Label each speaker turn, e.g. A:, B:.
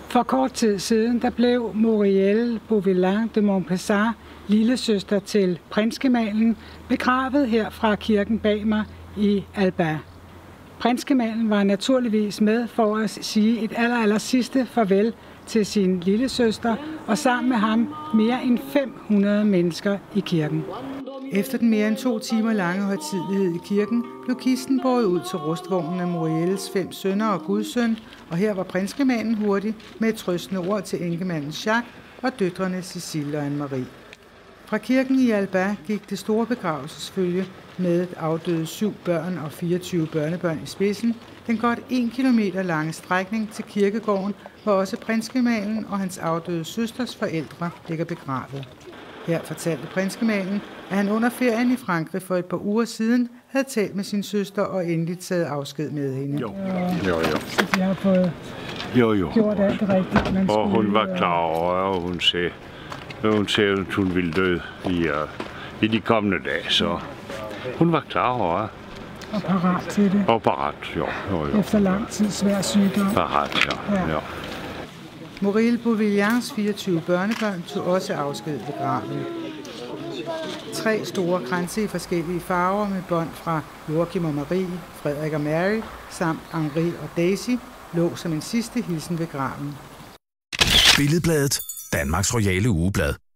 A: For kort tid siden, der blev Muriel Bouvillard de Montpessat, lillesøster til prinsgemalen, begravet her fra kirken bag mig i Alba. Prinsgemalen var naturligvis med for at sige et aller sidste farvel til sin lillesøster, og sammen med ham mere end 500 mennesker i kirken. Efter den mere end 2 timer lange højtidelighed i kirken, blev kisten båret ud til rustvognen af Muriels 5 sønner og gudsøn, og her var prinsgemalen hurtig med et trøstende ord til enkemanden Jacques og døtrene Cécile og Anne-Marie. Fra kirken i Alba gik det store begravelsesfølge med afdøde 7 børn og 24 børnebørn i spidsen, den godt 1 kilometer lange strækning til kirkegården, hvor også prinsgemalen og hans afdøde søsters forældre ligger begravet. Her fortalte prinsgemalen, at han under ferien i Frankrig for et par uger siden havde talt med sin søster og endelig taget afsked med hende.
B: Jo.
A: Så de har fået gjort alt det rigtigt, man
B: og hun var klar over, og hun sagde, at hun ville dø i de kommende dage, så hun var klar over.
A: Og parat til det.
B: Og parat, jo.
A: Efter lang tid svær sygdom.
B: Parat, ja.
A: Muriel Bouvillards 24 børnebørn tog også afsked ved graven. 3 store kranse i forskellige farver med bånd fra Joachim og Marie, Frederik og Mary, samt Henri og Daisy, lå som en sidste hilsen ved graven.
C: Billedbladet, Danmarks royale ugeblad.